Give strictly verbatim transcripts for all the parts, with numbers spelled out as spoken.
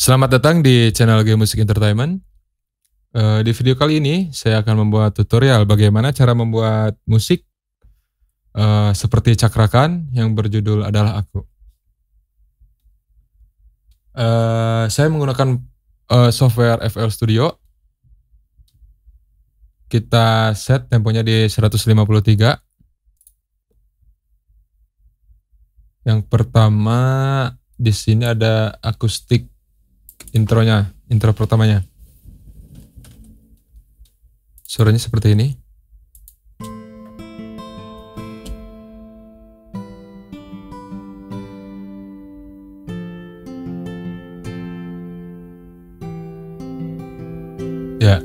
Selamat datang di channel Game Music Entertainment. Uh, di video kali ini saya akan membuat tutorial bagaimana cara membuat musik uh, seperti cakrakan yang berjudul Adalah Aku. Uh, saya menggunakan uh, software F L Studio. Kita set temponya di seratus lima puluh tiga. Yang pertama di sini ada akustik intronya, intro pertamanya. Suaranya seperti ini. Ya.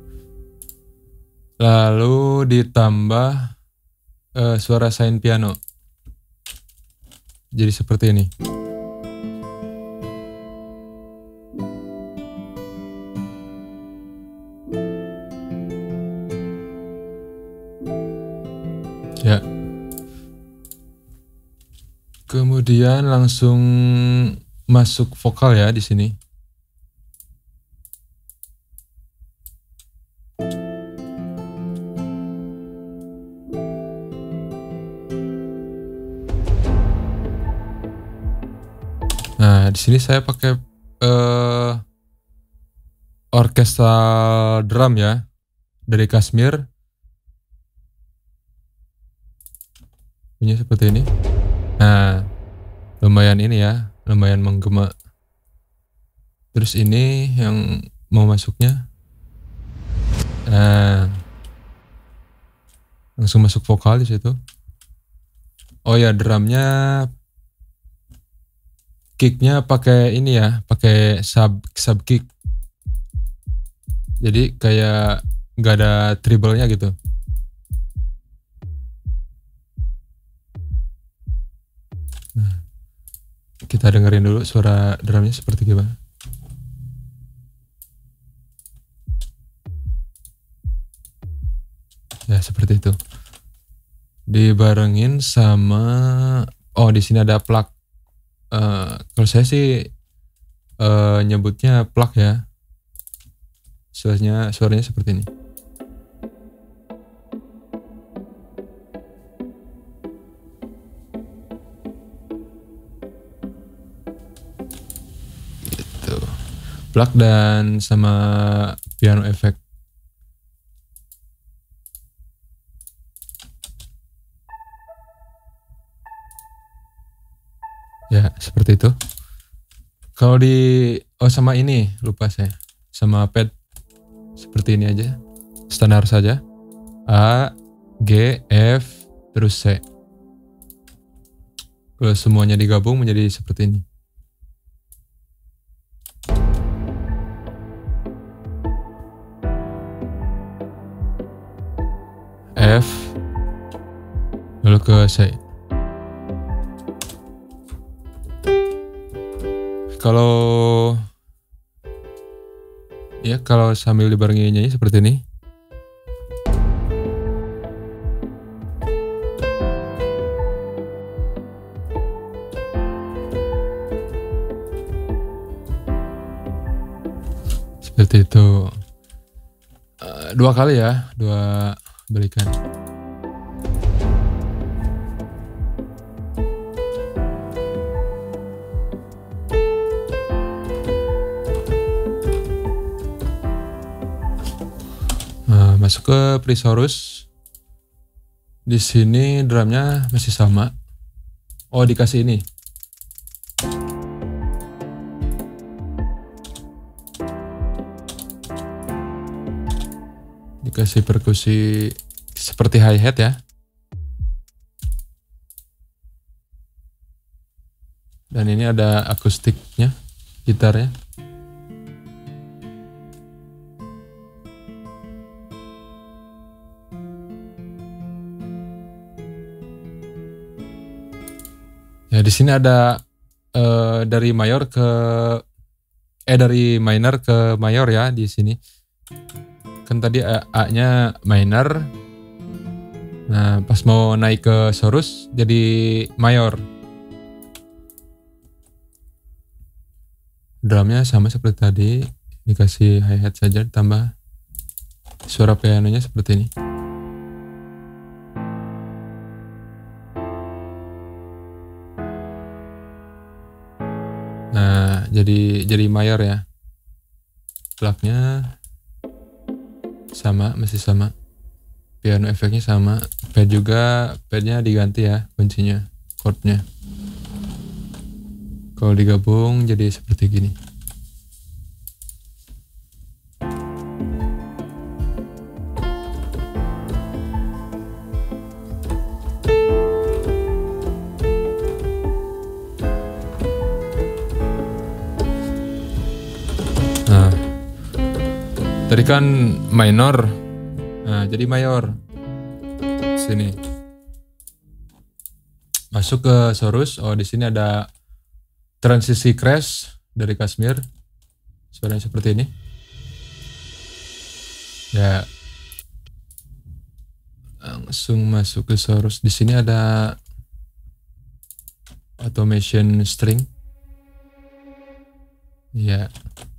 Lalu ditambah uh, suara sain piano. Jadi seperti ini. Ya. Kemudian langsung masuk vokal ya di sini. Nah, di sini saya pakai uh, orkestral drum ya dari Kashmir. Bunyi seperti ini. Nah, lumayan ini ya, lumayan menggema. Terus ini yang mau masuknya. Nah, langsung masuk vokal di situ. Oh ya, drumnya, kicknya pakai ini ya, pakai sub sub kick. Jadi kayak nggak ada treble-nya gitu. Nah, kita dengerin dulu suara drumnya seperti gimana. Ya seperti itu. Dibarengin sama, oh di sini ada plug. Uh, kalau saya sih uh, nyebutnya plug ya. Suaranya suaranya seperti ini. Plug dan sama piano effect. Ya seperti itu. Kalau di oh sama ini lupa saya, sama pad seperti ini aja, standar saja. A, G, F, terus C. Kalau semuanya digabung menjadi seperti ini. F, lalu ke C. Kalau ya kalau sambil dibarengi nyanyi seperti ini. Seperti itu. Uh, dua kali ya, dua berikan. Nah, masuk ke Presaurus. Di sini drumnya masih sama. Oh, dikasih ini. Dikasih perkusi seperti hi-hat ya. Dan ini ada akustiknya, gitarnya. Ya di sini ada uh, dari mayor ke eh dari minor ke mayor ya di sini. Kan tadi A-nya minor. Nah, pas mau naik ke chorus jadi mayor. Drumnya sama seperti tadi, dikasih hi-hat saja, tambah suara pianonya seperti ini. Nah, jadi jadi mayor ya. Plugnya sama, masih sama. Piano efeknya sama. Pad juga, padnya diganti ya kuncinya, chordnya. Kalau digabung jadi seperti gini. Nah, tadi kan minor, nah jadi mayor. Sini. Masuk ke chorus. Oh, di sini ada transisi crash dari Kashmir. Suaranya seperti ini. Ya. Langsung masuk ke chorus. Di sini ada automation string. Ya.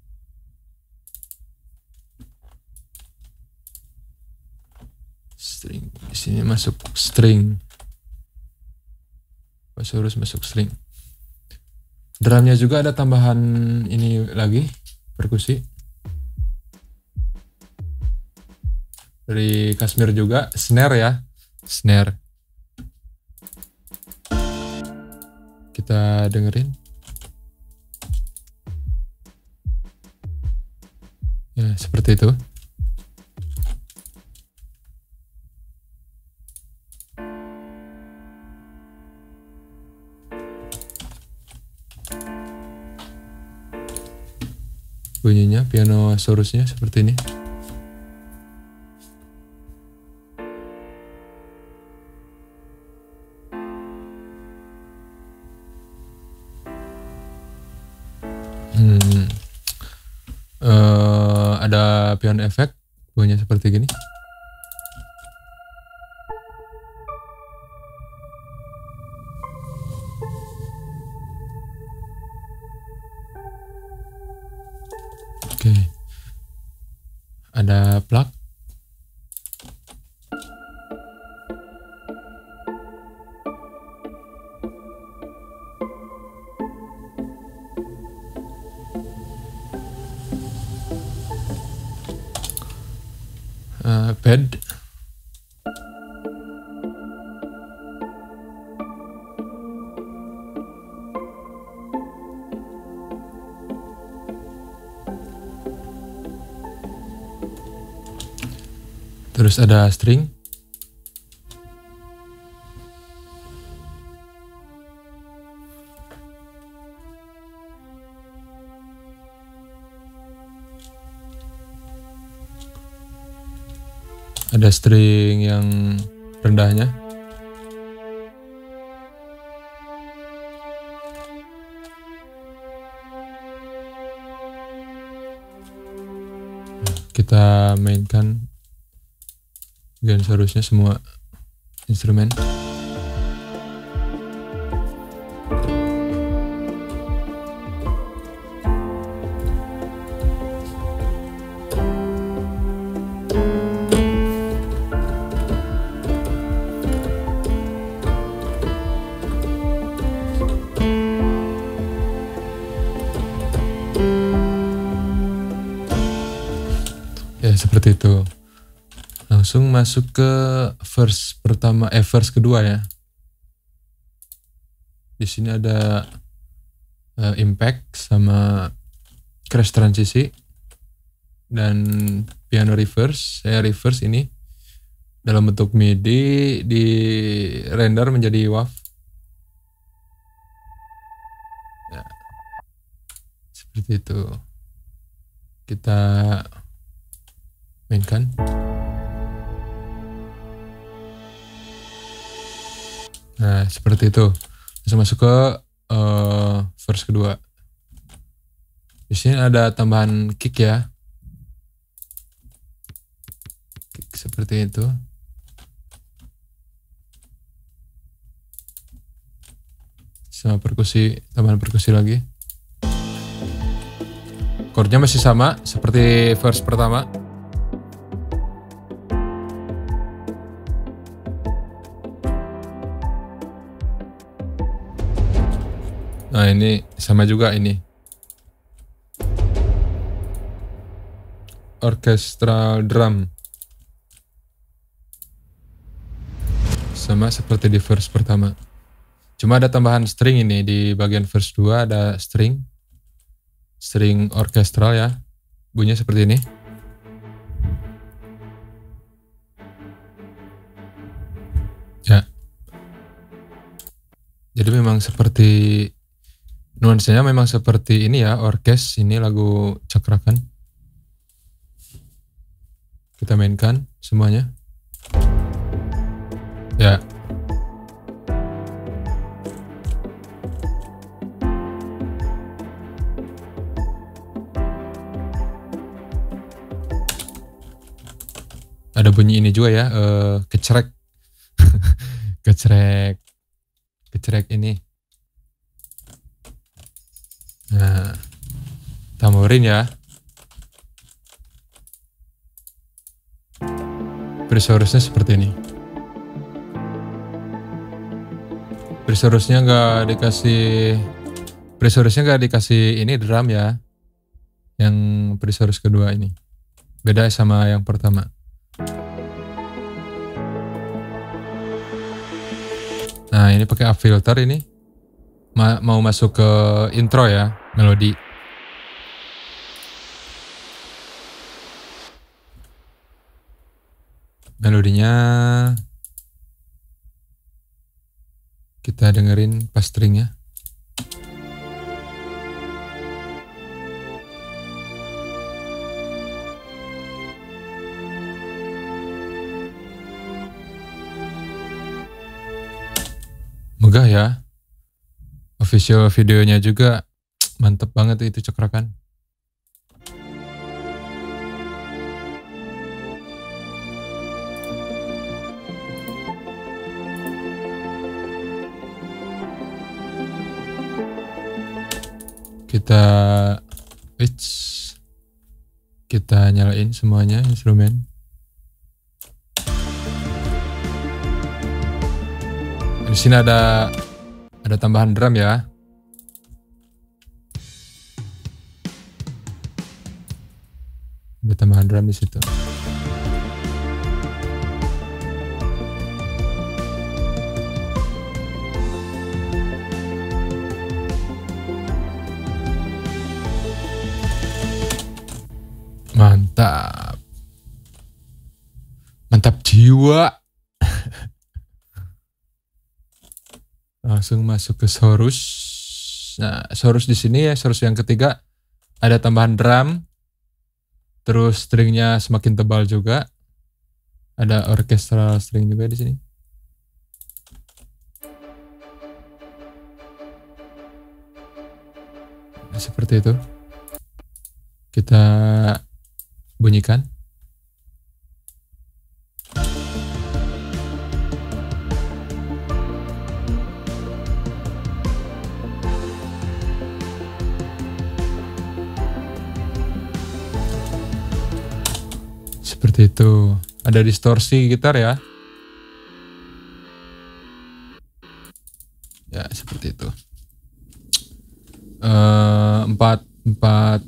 String. Di sini masuk string. Chorus masuk string. Drumnya juga ada tambahan ini lagi, perkusi. Dari Kashmir juga, snare ya, snare. Kita dengerin. Ya, seperti itu. Bunyinya, piano chorusnya seperti ini. Hmm. Uh, ada piano effect, bunyinya seperti gini. Oke, okay. Ada plug. Uh, pad. Terus ada string. Ada string yang rendahnya. Kita mainkan. Dan seharusnya semua instrumen. Ya, seperti itu. Langsung masuk ke verse pertama, eh verse kedua ya. Di sini ada uh, impact sama crash transisi dan piano reverse. Saya reverse ini dalam bentuk MIDI di render menjadi W A V. Ya, seperti itu. Kita mainkan. Nah, seperti itu. Langsung masuk ke uh, verse kedua. Di sini ada tambahan kick ya. Kick seperti itu. Sama perkusi, tambahan perkusi lagi. Chordnya masih sama seperti verse pertama. Nah ini sama juga ini. Orchestral drum. Sama seperti di verse pertama. Cuma ada tambahan string ini di bagian verse dua ada string. String orkestral ya. Bunyinya seperti ini. Ya. Jadi memang seperti nuansanya memang seperti ini ya, orkes ini lagu Cakrakan. Kita mainkan semuanya. Ya. Ada bunyi ini juga ya, uh, kecerek. kecerek. Kecerek ini. Nah, tamborin ya. Presorusnya seperti ini. Presorusnya nggak dikasih, presorusnya nggak dikasih ini drum ya. Yang presorus kedua ini beda sama yang pertama. Nah ini pakai up filter ini. Ma mau masuk ke intro ya, melodi. Melodinya kita dengerin pas stringnya. Megah ya. Official videonya juga mantep banget itu Cakrakan. Kita it's, kita nyalain semuanya instrumen. Di sini ada ada tambahan drum ya. Ada tambahan drum di situ. Mantap. Mantap jiwa. Langsung masuk ke chorus. Nah, chorus di sini ya, chorus yang ketiga ada tambahan drum. Terus stringnya semakin tebal juga. Ada orchestral string juga di sini. Nah, seperti itu. Kita bunyikan. Seperti itu. Ada distorsi gitar ya. Ya seperti itu. Uh, empat empat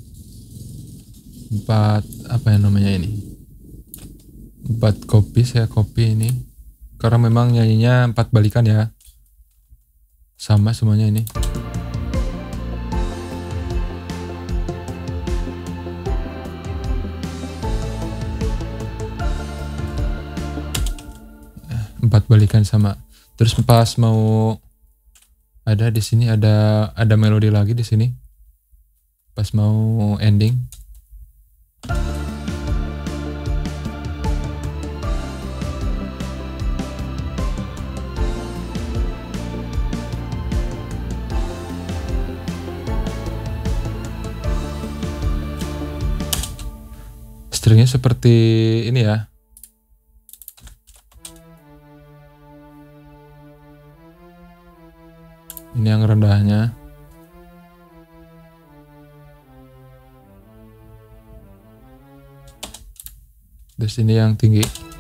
empat apa yang namanya ini? Empat kopi saya kopi ini. Karena memang nyanyinya empat balikan ya. Sama semuanya ini. Empat balikan sama. Terus pas mau ada di sini ada ada melodi lagi di sini. Pas mau ending. Stringnya seperti ini ya. Ini yang rendahnya. Terus ini yang tinggi.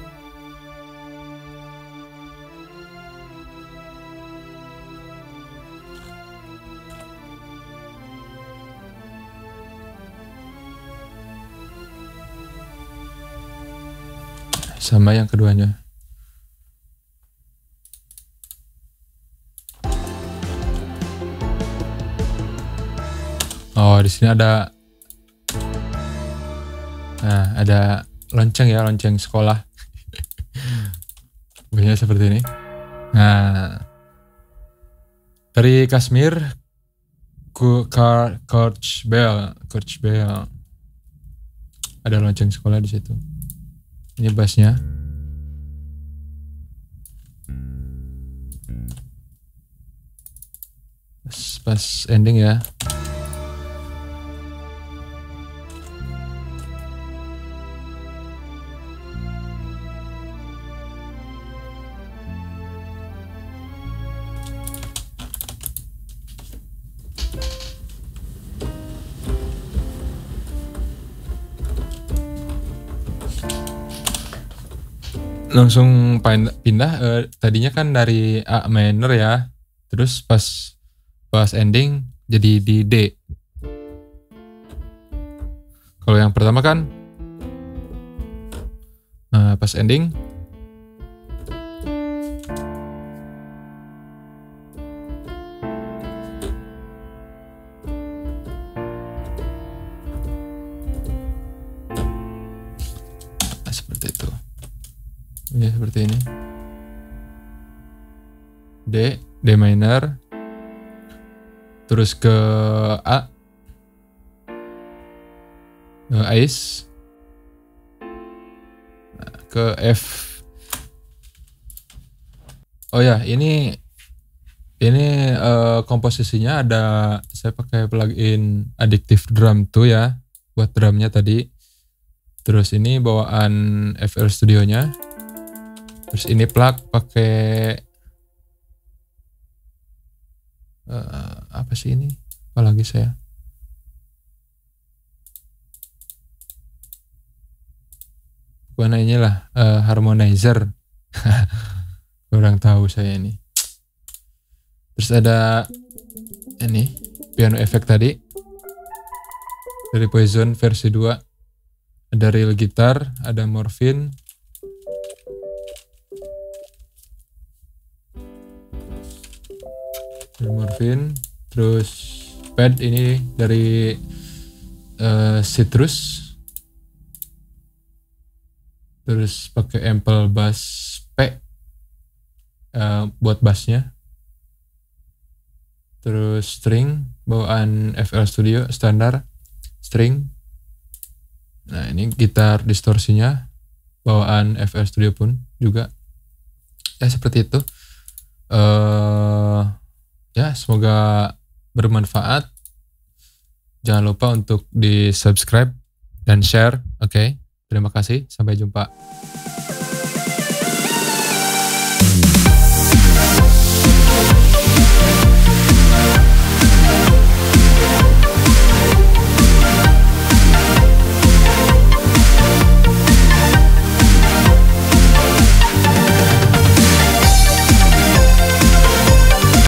Sama yang keduanya. Oh, di sini ada, nah ada lonceng ya, lonceng sekolah. Bunyinya seperti ini. Nah, dari Kashmir, ku car coach bell, coach bell. Ada lonceng sekolah di situ. Ini bassnya. Pas, pas ending ya. Langsung pindah, eh, tadinya kan dari A minor ya, terus pas pas ending jadi di D. Kalau yang pertama kan eh, pas ending seperti itu. Ya seperti ini. D, D minor. Terus ke A. Ke Ais. Nah, ke F. Oh ya, ini ini uh, komposisinya ada, saya pakai plugin Addictive Drum tuh ya, buat drumnya tadi. Terus ini bawaan F L Studio-nya. Terus ini plug pakai uh, apa sih ini? Apalagi saya. Bukan inilah uh, harmonizer. Kurang tahu saya ini. Terus ada ini piano effect tadi dari Poison versi dua. Ada real gitar, ada morphine. Morphine, terus pad ini dari uh, Citrus, terus pakai ample bass P uh, buat bassnya, terus string bawaan F L Studio standar string. Nah ini gitar distorsinya bawaan F L Studio pun juga ya seperti itu. Uh, Ya, semoga bermanfaat. Jangan lupa untuk di subscribe dan share. Oke, okay? Terima kasih. Sampai jumpa.